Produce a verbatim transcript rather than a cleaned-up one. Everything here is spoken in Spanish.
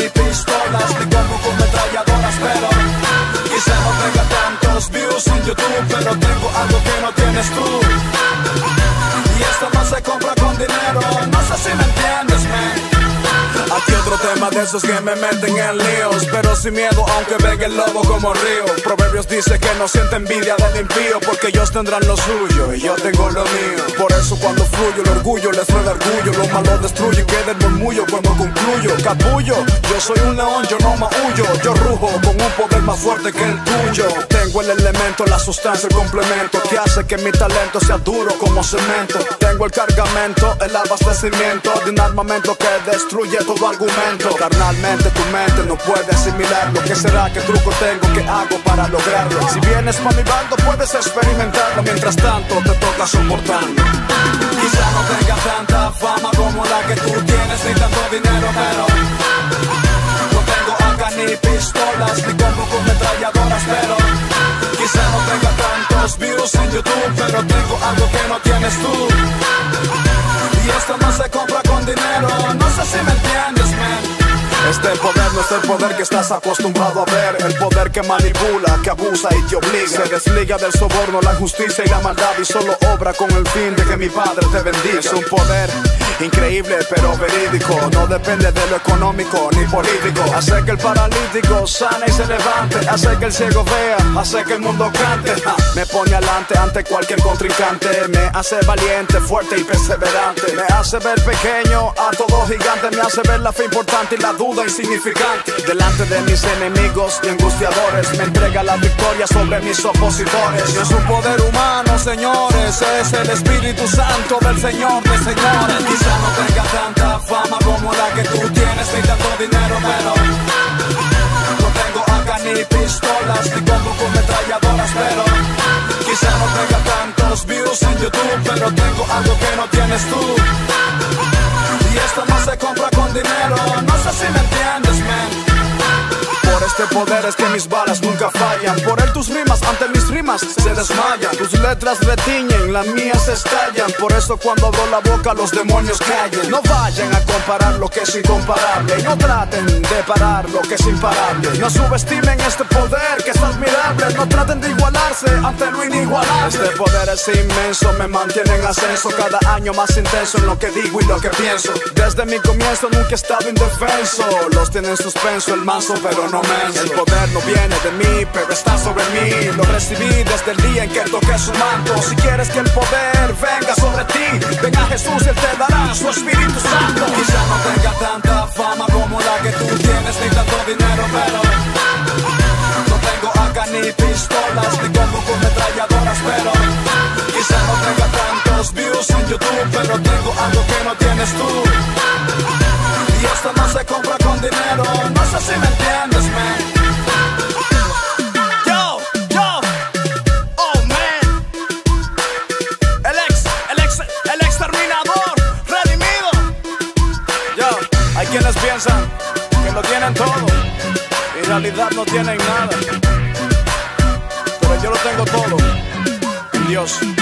ni pistolas, ni como con metralladoras, pero quizá no tenga tantos views en YouTube, pero tengo algo que no tienes tú. Y esto no se compra con dinero, no sé si me entiendes, man. Aquí otro tema de esos que me meten en líos, pero sin miedo aunque venga el lobo como río. Proverbios dice que no siente envidia del impío, porque ellos tendrán lo suyo y yo tengo lo mío. Por eso cuando fluyo el orgullo les rueda orgullo, lo malo destruye y queda el murmullo cuando concluyo. Capullo, yo soy un león, yo no maullo, yo rujo con un poder más fuerte que el tuyo. Tengo el elemento, la sustancia, el complemento que hace que mi talento sea duro como cemento. Tengo el cargamento, el abastecimiento de un armamento que destruye todo argumento. Carnalmente tu mente no puede asimilarlo. ¿Qué será? ¿Qué truco tengo? ¿Qué hago para lograrlo? Si vienes pa' mi bando puedes experimentarlo, mientras tanto te toca soportarlo. Quizá no tenga tanta fama como la que tú tienes, ni tanto dinero, pero no tengo A K ni pistolas, ni compro con metralladoras, pero quizá no tenga tantos views en YouTube, pero tengo algo que no tienes tú. Y esto no se compra con dinero, no sé si me entiendes, man. Este poder no es el poder que estás acostumbrado a ver, el poder que manipula, que abusa y te obliga. Se desliga del soborno, la injusticia y la maldad, y solo obra con el fin de que mi padre te bendiga. Es un poder increíble pero verídico, no depende de lo económico ni político. Hace que el paralítico sane y se levante, hace que el ciego vea, hace que el mundo cante. Me pone adelante ante cualquier contrincante, me hace valiente, fuerte y perseverante. Me hace ver pequeño a todo gigante, me hace ver la fe importante y la duda insignificante. Delante de mis enemigos y angustiadores me entrega la victoria sobre mis opositores. No es un poder humano, señores, es el Espíritu Santo del Señor de señores. Quizá no tenga tanta fama como la que tú tienes, ni tanto dinero, pero no tengo A K ni pistolas, ni compro con metralladoras, pero quizá no tenga tantos views en YouTube, pero tengo algo que no tienes tú. Y esto no se compra con dinero, no sé si me entiendes, man. Por este poder es que mis balas nunca fallan, por él tus rimas ante mis rimas se desmayan. Tus letras retiñen, las mías estallan, por eso cuando abro la boca los demonios callen. No vayan a comparar lo que es incomparable, no traten de parar lo que es imparable. No subestimen este poder que es admirable, no traten de igualarse ante lo inigualable. Este poder es inmenso, me mantiene en ascenso, cada año más intenso en lo que digo y lo que pienso. Desde mi comienzo nunca he estado indefenso, los tiene en suspenso el manso pero no menso. El poder no viene de mí, pero está sobre mí, lo recibí desde el día en que toqué su manto. Si quieres que el poder venga sobre ti, ven a Jesús y él te dará su Espíritu Santo. Quizá no tenga tanta fama como la que tú tienes, ni tanto dinero, pero no tengo A K ni pistolas, ni compro con metralladoras, pero quizá no tenga tantos views en YouTube, pero tengo algo que no tienes tú. Y esto no se compra con dinero, no sé si me entiendes, man. Yo, yo, oh man. El ex, el ex, el exterminador, redimido. Yo, hay quienes piensan que lo tienen todo, y en realidad no tienen nada, pero yo lo tengo todo en Dios.